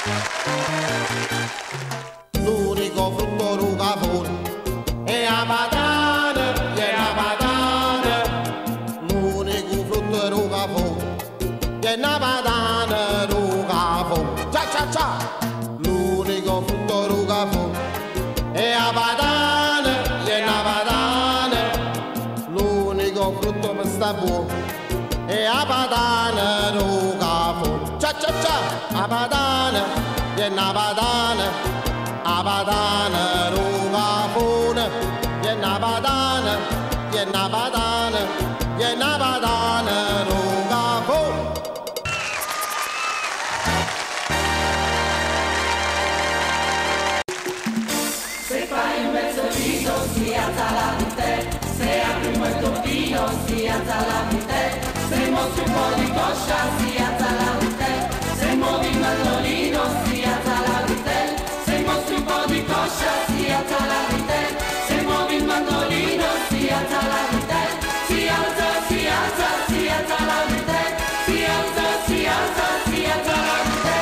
L'unico frutto rucafone è la patata, è la patata. L'unico frutto rucafone è la patata rucafone. Ciao ciao ciao. L'unico frutto rucafone è la patata, è la patata. L'unico frutto per sta buono è la patata rucafone. Ciao ciao ciao. La patata, è la patata. A badana rucafone, viena badana, viena badana, viena badana rucafone. Se fai un mezzo viso si alza la vite, se apri un bel toppino si alza la vite, se mostri un po' di coscia si alza la vite, se muovi il mandolino si alza la vite. Un po' di coscia si alza la vite, se muovi il mandolino si alza la vite, si alza, si alza, si alza la vite, si alza, si alza, si alza la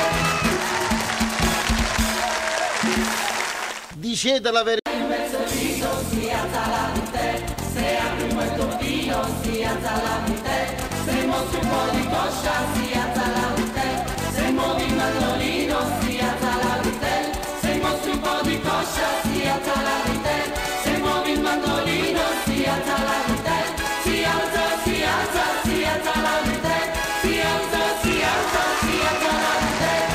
vite. Dicete la verità. In mezzo al viso si alza la vite, se apri un bel toppino si alza la vite, se mostri un po' di coscia si alza la vite, se muovi il mandolino si alza la vite. Un po' di coscia si alza la vite, se muovi il mandolino si alza la vite, si alza, si alza, si alza la vite, si alza, si alza, si alza la vite.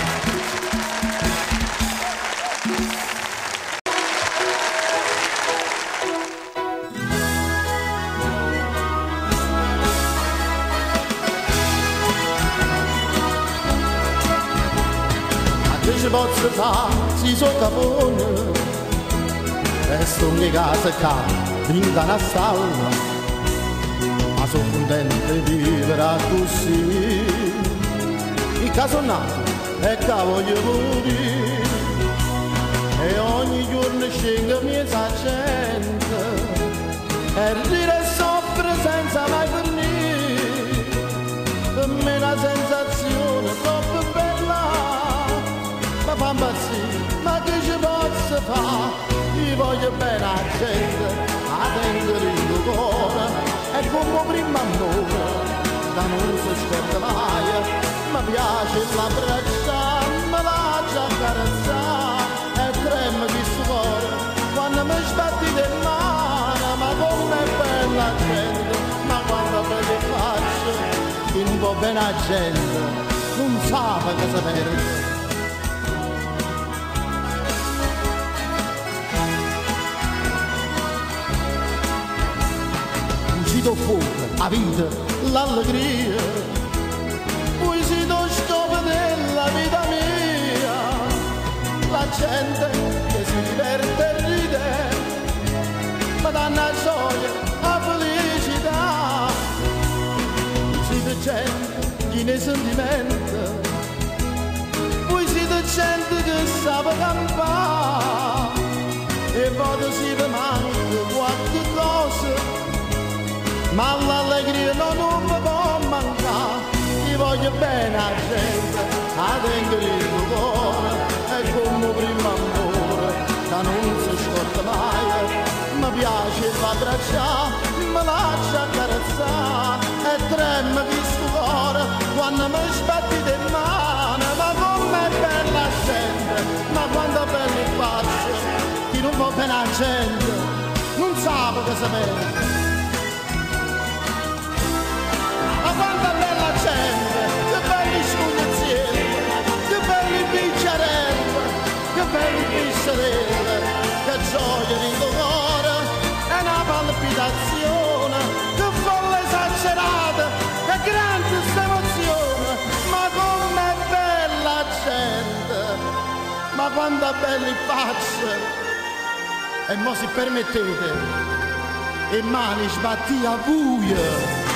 Se posso fare, si sottopone e sono in casa qua, vinta una stalla, ma sono contento di vivere così. Il caso nato è che voglio morire e ogni giorno scendo miezza gente e ridere soffre senza mai finire. Per me è una sensazione troppo bella. Ma fa impazzire, ma che ci posso fare? Io voglio bene la gente, a tenere il cuore, è come prima amore, da non si scorda mai. Mi piace l'abbracciare, me la già carezzare, e trema di suore, quando mi sbatti del mare, ma come è bella la gente, ma quando me li faccio, chi non può bene la gente, non sa che si perde. Do fuoco, la vita, l'allegria, poi si do scopo della vita mia, la gente che si diverte e ride, ma danno la gioia, la felicità, si da gente chi ne sentimenta, poi si da gente che sa campare, e poi si manca qualche cosa. Ma l'allegria non mi può mancare, io voglio bene a gente, a tenere il cuore, è come prima amore, che non si scorda mai, mi piace l'abbracciare, mi lascia carezzare, e trema di sto cuore, quando mi sbatti del mano, ma come è bella la gente, ma quando è bella il faccio, chi non può bene a gente, non sa che sapere. Quanta bella gente, che belli scugnazzieri, che belli picciarelli, che belli pisciarelli, che gioia di cuore, e una palpitazione, che folle esagerata, che grande emozione, ma com'è bella gente, ma quanta belli faccia, e mo si permettete, e mani sbatti a buio.